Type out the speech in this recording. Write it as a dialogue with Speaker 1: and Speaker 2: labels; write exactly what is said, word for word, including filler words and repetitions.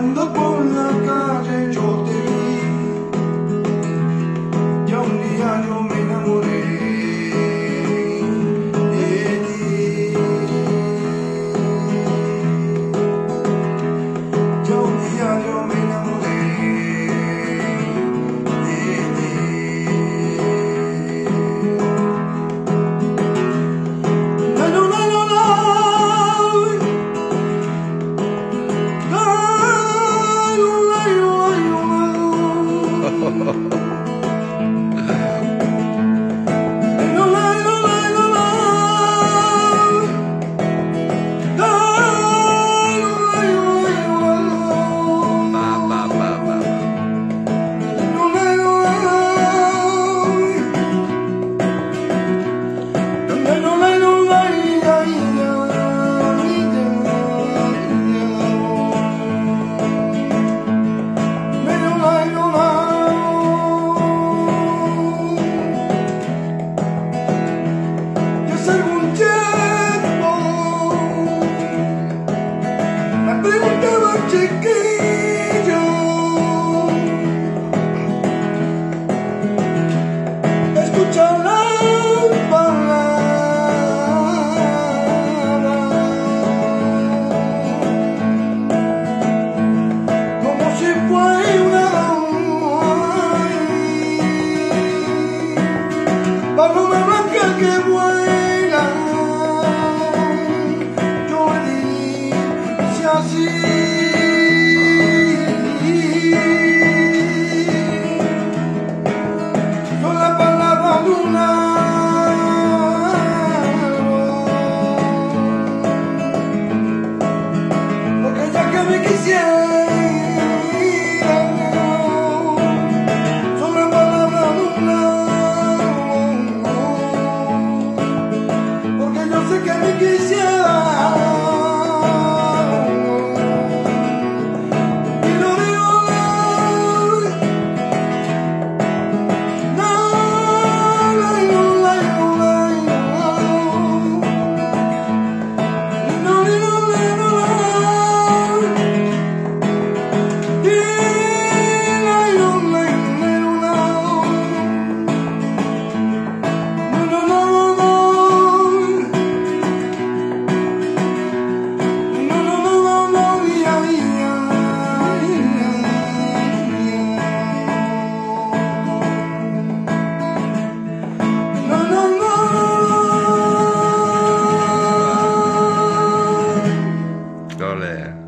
Speaker 1: Caminando por la calle yo te vi, ya un día yo me enamoré de ti. Ya un día yo me enamoré de ti. La, la, la, la, la. Preguntaba chiquillo, escucha la palabra, como si fuera una paloma blanca que vuela. Así son la palabra luna, porque ya que me quisiera, son la palabra luna, porque yo sé que me quisiera.
Speaker 2: Olé.